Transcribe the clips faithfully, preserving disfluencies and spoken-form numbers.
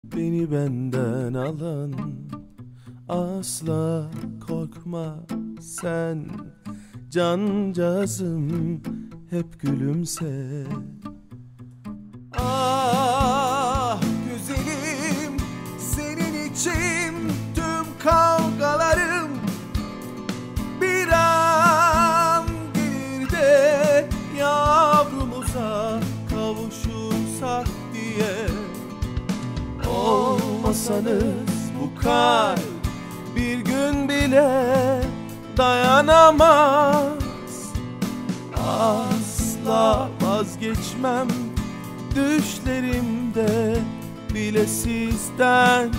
beni benden alan. Asla korkma sen cancağızım, hep gülümse. Ah güzelim, senin için tüm kavgalarım bir an gelir de yavrumuza kavuşursak diye. Olmasanız bu kalp bir gün bile dayanamaz. Asla vazgeçmem düşlerimde bile sizden.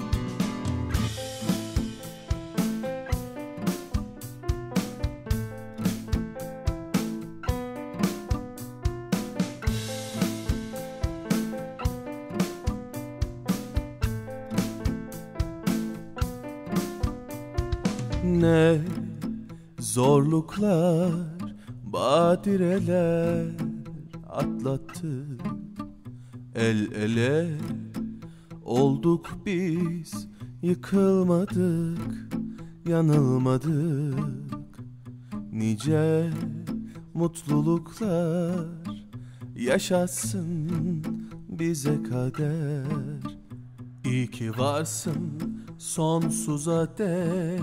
Ne zorluklar, badireler atlattık, el ele olduk biz, yıkılmadık, yanılmadık. Nice mutluluklar yaşatsın bize kader. İyi ki varsın sonsuza dek.